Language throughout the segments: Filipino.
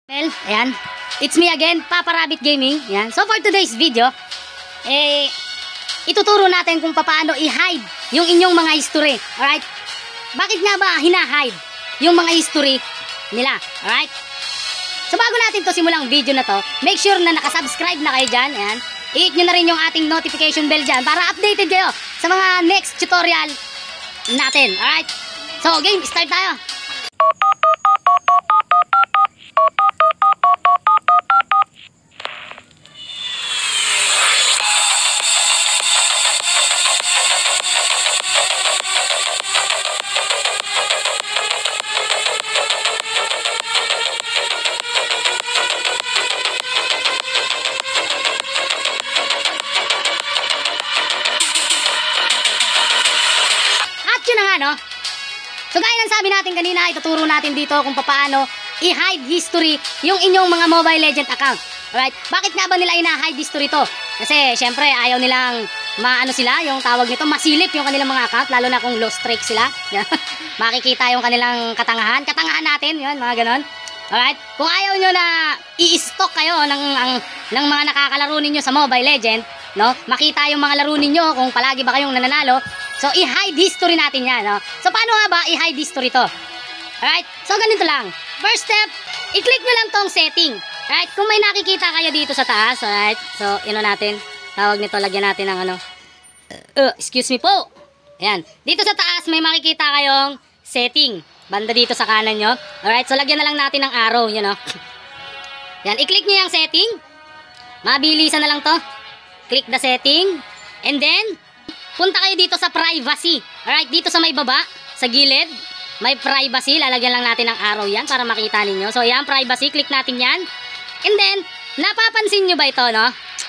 Well, ayan. It's me again, Papa Rabbit Gaming. Ayan. So for today's video, ituturo natin kung paano i-hide yung inyong mga history. Alright? Bakit nga ba hina-hide yung mga history nila? Alright? So bago natin to simulang video na to, make sure na nakasubscribe na kayo dyan. Ayan. I-hit nyo na rin yung ating notification bell dyan para updated kayo sa mga next tutorial natin. Alright? So game, start tayo. No? So gaya ng sabi natin kanina, ituturo natin dito kung paano i-hide history yung inyong mga Mobile Legend account. Alright? Bakit nga ba nila ina-hide history to? Kasi syempre ayaw nilang yung tawag nito, masilip yung kanilang mga account, lalo na kung low streak sila. Makikita yung kanilang katangahan natin, yun, mga ganon. Alright? Kung ayaw nyo na i-stock kayo ng mga nakakalaro ninyo sa Mobile Legend, no? Makita yung mga laro ninyo kung palagi ba kayong nananalo. So, i-hide history natin yan, no? So, paano nga ba i-hide history to? Alright? So, ganito lang. First step, i-click nyo lang tong setting. Alright? Kung may nakikita kayo dito sa taas, alright? So, natin. Tawag nito, lagyan natin ng excuse me po. Ayan. Dito sa taas, may makikita kayong setting. Banda dito sa kanan nyo. Alright? So, lagyan na lang natin ng arrow, yun, no? Yan. I-click nyo yung setting. Mabilisan na lang to. Click the setting. And then, punta kayo dito sa privacy. Alright, dito sa may baba, sa gilid, may privacy. Lalagyan lang natin ng arrow yan para makita ninyo. So, yan, privacy. Click natin yan. And then, napapansin nyo ba ito, no?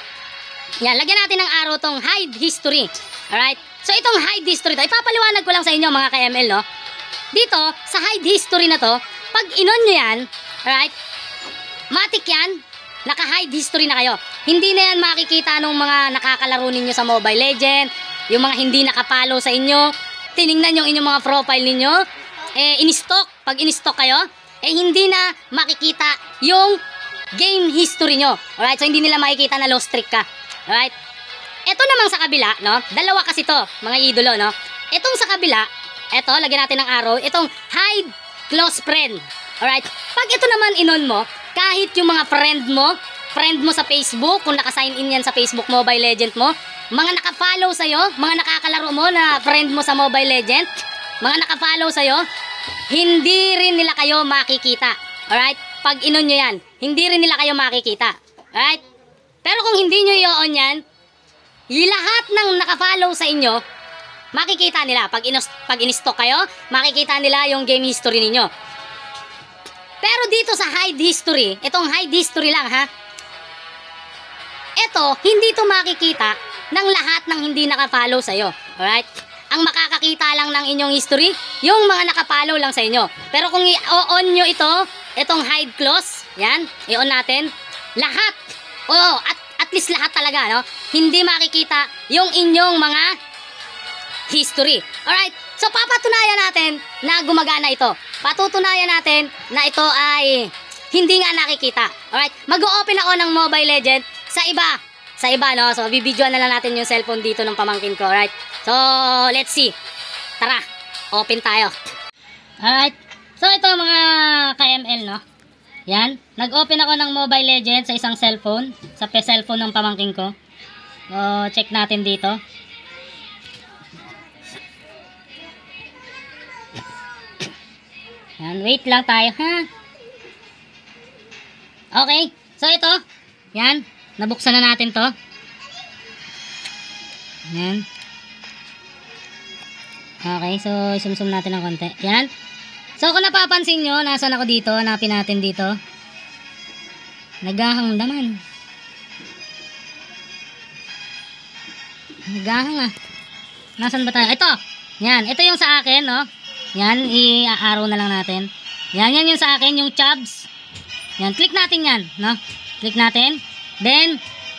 Yan, lagyan natin ng arrow tong hide history. Alright? So, itong hide history to, ipapaliwanag ko lang sa inyo, mga ka-ML, no? Dito, sa hide history na to, pag inon nyo yan, alright, matik yan, naka-hide history na kayo. Hindi na yan makikita nung mga nakakalaro ninyo sa Mobile Legend, yung mga hindi nakapalo sa inyo, tiningnan yung inyong mga profile ninyo, in-stock, pag in-stock kayo, hindi na makikita yung game history nyo. Alright, so hindi nila makikita na low streak ka. Alright, eto namang sa kabila, no, dalawa kasi to, mga idolo, no, etong sa kabila, eto, lagyan natin ng arrow, itong hide close friend. Alright, pag ito naman inon mo, kahit yung mga friend mo sa Facebook, kung naka-sign in yan sa Facebook Mobile Legend mo, mga naka-follow sa'yo, mga nakakalaro mo na friend mo sa Mobile Legend, mga naka-follow sa'yo, hindi rin nila kayo makikita. Alright? Pag inon nyo yan, hindi rin nila kayo makikita. Alright? Pero kung hindi nyo i-on yan, lahat ng naka-follow sa inyo, makikita nila. Pag in-stock kayo, makikita nila yung game history ninyo. Pero dito sa hide history, itong hide history lang, ha? Ito, hindi to makikita ng lahat ng hindi naka-follow sa'yo. Alright? Ang makakakita lang ng inyong history, yung mga naka-follow lang sa inyo. Pero kung i-on nyo itong hide close, yan, i-on natin, lahat, at least lahat talaga, no? Hindi makikita yung inyong mga history. Alright? So, papatunayan natin na gumagana ito. Patutunayan natin na ito ay hindi nga nakikita. Alright? Mag-o-open ako ng Mobile Legend sa iba, no? So, bibidyoan na lang natin yung cellphone dito ng pamangkin ko. Alright? So, let's see. Tara, open tayo. Alright? So, ito mga ka-ML, no? Yan. Nag-open ako ng Mobile Legend sa isang cellphone. Sa cellphone ng pamangkin ko. So, check natin dito. Yan, wait lang tayo, ha? Okay, so ito, yan, nabuksan na natin to. Yan. Okay, so isum-sum natin ng konti. Yan. So kung napapansin nyo, nasan ako dito, hanapin natin dito. Naghahang naman. Naghahang ah. Nasaan ba tayo? Ito, yan, ito yung sa akin, no? Yan, i-arrow na lang natin. Yan yung sa akin, yung chubs. Yan, click natin yan, no? Click natin. Then,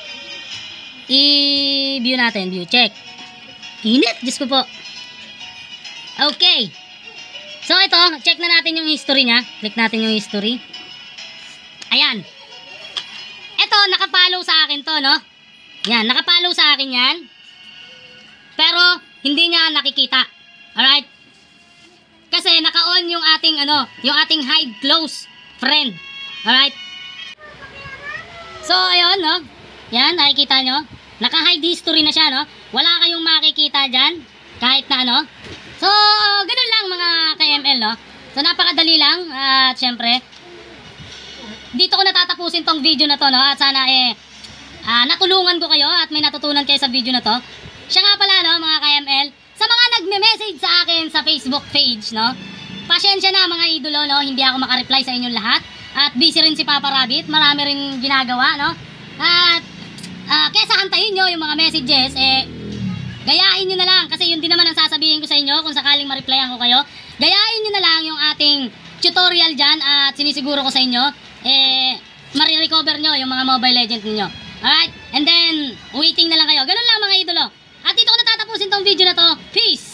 i-view natin. View, check. Init, Diyos ko po. Okay. So ito, check na natin yung history niya. Click natin yung history. Ayan. Ito, nakapollow sa akin to, no? Yan, nakapollow sa akin yan. Pero, hindi niya nakikita. Alright? Kasi, naka-on yung ating, yung ating hide close friend. Alright? So, ayun, no? Yan, nakikita nyo. Naka-hide history na siya, no? Wala kayong makikita dyan. Kahit na, So, ganun lang mga KML, no? So, napakadali lang. At, syempre, dito ko natatapusin tong video na to, no? At sana natulungan ko kayo at may natutunan kayo sa video na to. Siya nga pala, no, mga KML, sa mga nagme-message sa akin sa Facebook page, no? Pasensya na mga idolo, no? Hindi ako makareply sa inyong lahat. At busy rin si Papa Rabbit, marami rin ginagawa, no? At kesa hantayin nyo yung mga messages, gayahin nyo na lang kasi yun din naman ang sasabihin ko sa inyo kung sakaling ma-replyan ko kayo. Gayahin nyo na lang yung ating tutorial dyan at sinisiguro ko sa inyo, marirecover nyo yung mga Mobile Legends ninyo. Alright? And then, waiting na lang kayo. Ganun lang mga idolo. At dito ko natatapusin tong video na to. Peace!